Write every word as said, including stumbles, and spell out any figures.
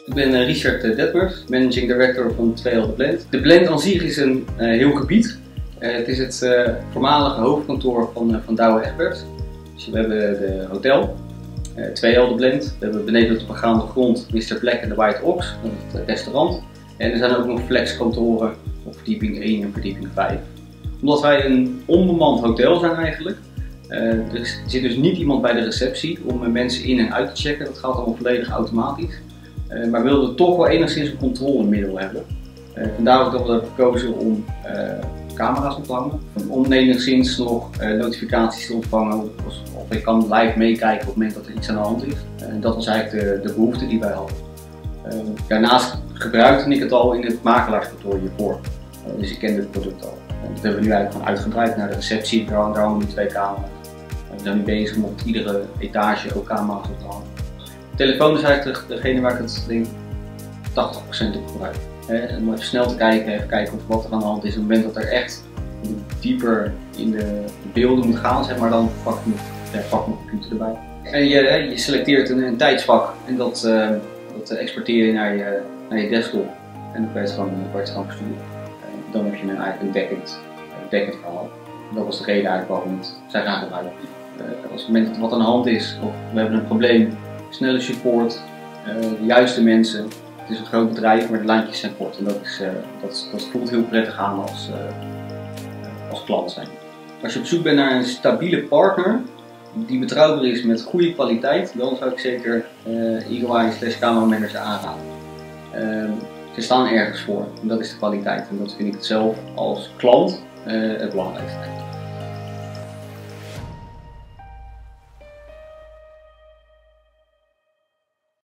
Ik ben uh, Richard Detmers, Managing Director van twee L de Blend. De Blend aan zich is een uh, heel gebied. Uh, het is het uh, voormalige hoofdkantoor van, uh, van Douwe Egberts. Dus we hebben de hotel, uh, twee L de Blend. We hebben beneden op de begaande grond mister Black en de White Ox, het restaurant. En er zijn ook nog flexkantoren op verdieping één en verdieping vijf. Omdat wij een onbemand hotel zijn eigenlijk, uh, er zit dus niet iemand bij de receptie om mensen in en uit te checken. Dat gaat allemaal volledig automatisch. Uh, maar we wilden toch wel enigszins een controlemiddel hebben. Uh, vandaar ook dat we hebben gekozen om uh, camera's op te hangen. Om enigszins nog uh, notificaties te ontvangen of, of ik kan live meekijken op het moment dat er iets aan de hand is. Uh, dat was eigenlijk de, de behoefte die wij hadden. Uh, daarnaast gebruikte ik het al in het makelaarskantoor hiervoor. Uh, dus ik kende het product al. Uh, dat hebben we nu eigenlijk gewoon uitgebreid naar de receptie. Daar hangen, daar hangen nu twee camera's. Uh, we zijn nu bezig om op iedere etage ook camera's op te hangen. De telefoon is eigenlijk degene waar ik het denk tachtig procent op gebruik. He, om even snel te kijken, even kijken of wat er aan de hand is. Op het moment dat er echt dieper in de beelden moet gaan, zeg maar, dan pak ik mijn, ja, pak mijn computer erbij. En je, je selecteert een, een tijdsvak en dat, uh, dat exporteer je naar je, naar je desktop. En dan kan je het gewoon, kan je het gewoon versturen. Uh, dan heb je een, eigenlijk een backend, backend verhaal. Dat was de reden eigenlijk waarom we het zijn gaan gebruiken. Uh, als het moment dat er wat aan de hand is of we hebben een probleem, snelle support, uh, de juiste mensen. Het is een groot bedrijf, maar de lijntjes zijn kort en dat, is, uh, dat, dat voelt heel prettig aan als, uh, als klant zijn. Als je op zoek bent naar een stabiele partner die betrouwbaar is met goede kwaliteit, dan zou ik zeker uh, Eagle Eye slash Camera Manager aanraden. Uh, ze staan ergens voor en dat is de kwaliteit en dat vind ik zelf als klant uh, het belangrijkste.